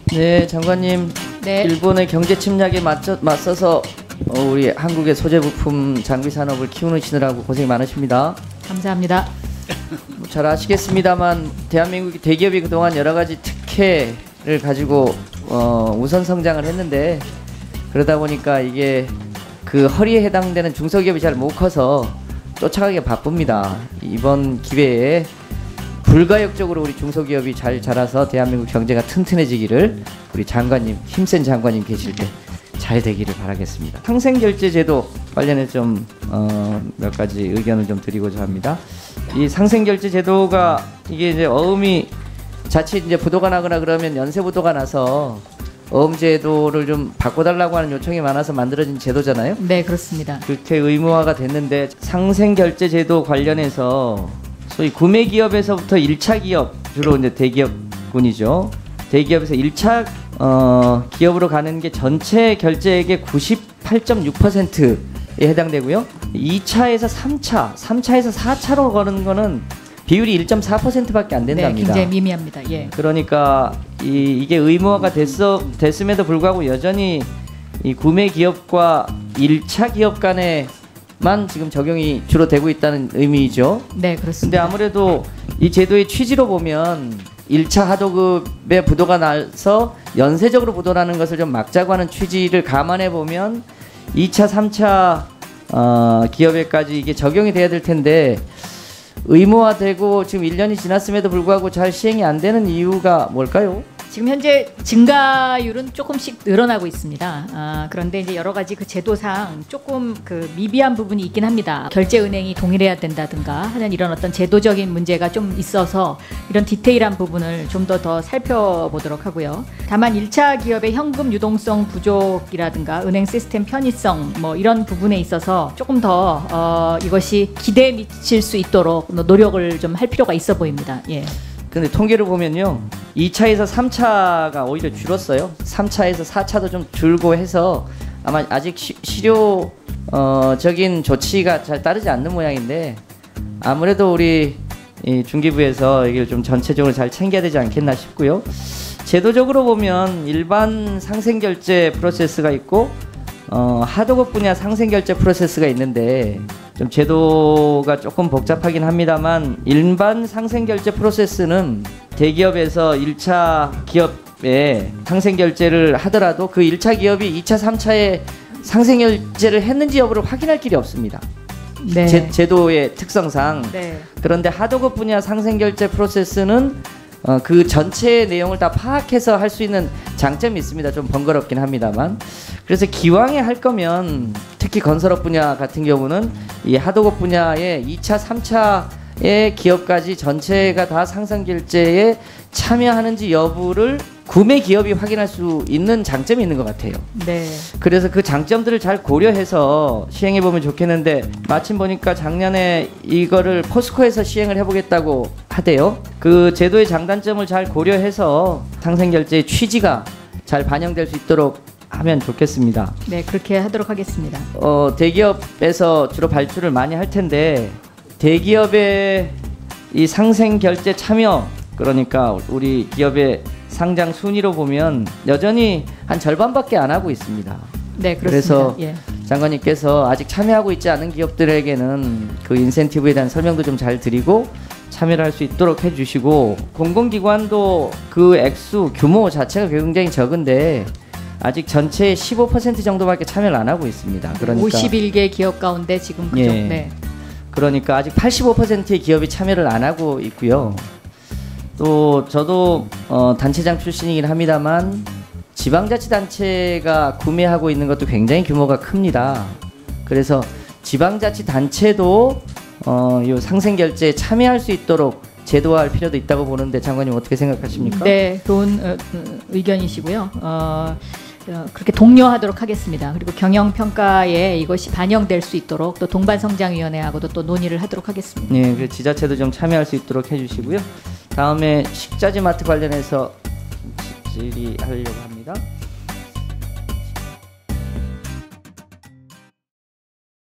네, 장관님. 네. 일본의 경제 침략에 맞서서 우리 한국의 소재 부품 장비 산업을 키우시느라고 고생이 많으십니다. 감사합니다. 잘 아시겠습니다만 대한민국이 대기업이 그동안 여러 가지 특혜를 가지고 우선 성장을 했는데, 그러다 보니까 이게 그 허리에 해당되는 중소기업이 잘 못 커서 쫓아가기가 바쁩니다. 이번 기회에 불가역적으로 우리 중소기업이 잘 자라서 대한민국 경제가 튼튼해지기를 우리 장관님, 힘센 장관님 계실 때 잘 되기를 바라겠습니다. 상생결제제도 관련해 좀 몇 가지 의견을 좀 드리고자 합니다. 이 상생결제제도가 이게 이제 어음이 자칫 이제 부도가 나거나 그러면 연쇄 부도가 나서 어음제도를 좀 바꿔달라고 하는 요청이 많아서 만들어진 제도잖아요. 네, 그렇습니다. 그렇게 의무화가 됐는데, 상생결제제도 관련해서 소위 구매기업에서부터 1차 기업, 주로 이제 대기업군이죠. 대기업에서 1차 기업으로 가는 게 전체 결제액의 98.6%에 해당되고요. 2차에서 3차에서 4차로 거는 거는 비율이 1.4%밖에 안 된답니다. 네, 굉장히 미미합니다. 예. 그러니까 이게 의무화가 됐음에도 불구하고 여전히 이 구매 기업과 1차 기업 간에만 지금 적용이 주로 되고 있다는 의미죠. 네, 그렇습니다. 근데 아무래도 이 제도의 취지로 보면 1차 하도급에 부도가 나서 연쇄적으로 부도나는 것을 좀 막자고 하는 취지를 감안해 보면 2차, 3차 기업에까지 이게 적용이 돼야 될 텐데, 의무화되고 지금 1년이 지났음에도 불구하고 잘 시행이 안 되는 이유가 뭘까요? 지금 현재 증가율은 조금씩 늘어나고 있습니다. 그런데 이제 여러 가지 그 제도상 조금 그 미비한 부분이 있긴 합니다. 결제은행이 동일해야 된다든가 하는 이런 어떤 제도적인 문제가 좀 있어서 이런 디테일한 부분을 좀 더 살펴보도록 하고요. 다만 1차 기업의 현금 유동성 부족이라든가 은행 시스템 편의성 뭐 이런 부분에 있어서 조금 더 이것이 기대에 미칠 수 있도록 노력을 좀 할 필요가 있어 보입니다. 예. 근데 통계를 보면요, 2차에서 3차가 오히려 줄었어요. 3차에서 4차도 좀 줄고 해서 아마 아직 실효적인 조치가 잘 따르지 않는 모양인데, 아무래도 우리 이 중기부에서 이걸 좀 전체적으로 잘 챙겨야 되지 않겠나 싶고요. 제도적으로 보면 일반 상생결제 프로세스가 있고 하도급 분야 상생결제 프로세스가 있는데, 좀 제도가 조금 복잡하긴 합니다만, 일반 상생결제 프로세스는 대기업에서 1차 기업에 상생결제를 하더라도 그 1차 기업이 2차, 3차에 상생결제를 했는지 여부를 확인할 길이 없습니다. 네. 제도의 특성상. 네. 그런데 하도급 분야 상생결제 프로세스는 그 전체의 내용을 다 파악해서 할 수 있는 장점이 있습니다. 좀 번거롭긴 합니다만. 그래서 기왕에 할 거면 특히 건설업 분야 같은 경우는 이 하도급 분야의 2차, 3차의 기업까지 전체가 다 상생결제에 참여하는지 여부를 구매 기업이 확인할 수 있는 장점이 있는 것 같아요. 네. 그래서 그 장점들을 잘 고려해서 시행해 보면 좋겠는데, 마침 보니까 작년에 이거를 포스코에서 시행을 해보겠다고 하대요. 그 제도의 장단점을 잘 고려해서 상생결제의 취지가 잘 반영될 수 있도록 하면 좋겠습니다. 네, 그렇게 하도록 하겠습니다. 대기업에서 주로 발주를 많이 할 텐데, 대기업의 이 상생결제 참여, 그러니까 우리 기업의 상장 순위로 보면 여전히 한 절반밖에 안 하고 있습니다. 네, 그렇습니다. 그래서 예. 장관님께서 아직 참여하고 있지 않은 기업들에게는 그 인센티브에 대한 설명도 좀 잘 드리고 참여를 할 수 있도록 해주시고, 공공기관도 그 액수 규모 자체가 굉장히 적은데 아직 전체의 15% 정도밖에 참여를 안 하고 있습니다. 그러니까 51개 기업 가운데 지금 그죠? 예. 네. 그러니까 아직 85%의 기업이 참여를 안 하고 있고요. 또 저도 단체장 출신이긴 합니다만 지방자치단체가 구매하고 있는 것도 굉장히 규모가 큽니다. 그래서 지방자치단체도 이 상생결제에 참여할 수 있도록 제도화할 필요도 있다고 보는데, 장관님 어떻게 생각하십니까? 네, 좋은 의견이시고요. 그렇게 독려하도록 하겠습니다. 그리고 경영평가에 이것이 반영될 수 있도록 또 동반성장위원회하고도 또 논의를 하도록 하겠습니다. 네, 그 지자체도 좀 참여할 수 있도록 해주시고요. 다음에 식자재 마트 관련해서 질의하려고 합니다.